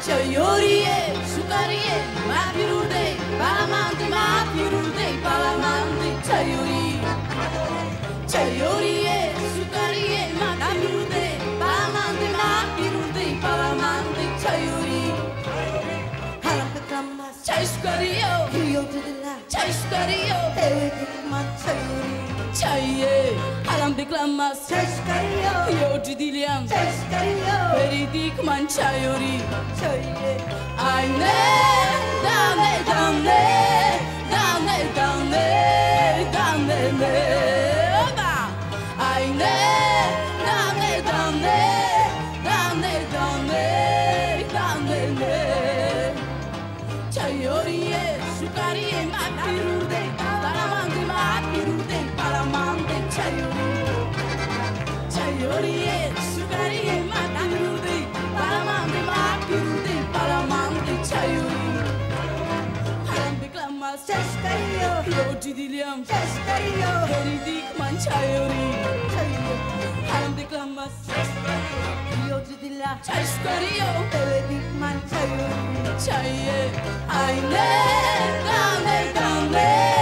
Çayoriye, sukariye, mapirude, palamante, mapirude, palamante, çayori. Çayoriye, sukariye, mapirude, palamante, mapirude, palamante, çayori. Halambe klammas, Çay sukariyo, hiyo didila, çay sukariyo, ewe dikman çayuri. çayye, halam beklanmaz. Çay skariyo, Yolcu dilyam, çay skariyo, veredik man çayori. çayye. Ayne, dane, dane, dane, dane, dane, ne, oba. Ayne, dane, dane, dane, dane, dane, ne. Çayoriye, sukariye, mapirude, palamante, mapirude, palamante, çayori. Çayoriye, sukariye, mapirude, palamante, mapirude, palamante, çayori. Halam beklanmaz, Çay skariyo, yolcu dilyam, çay skariyo, veredik man çayori. çayye. Halam beklanmaz, Hiyo didila, çay sukariyo, ewe dikman çayuri. çayye. Ayne, dane, dane.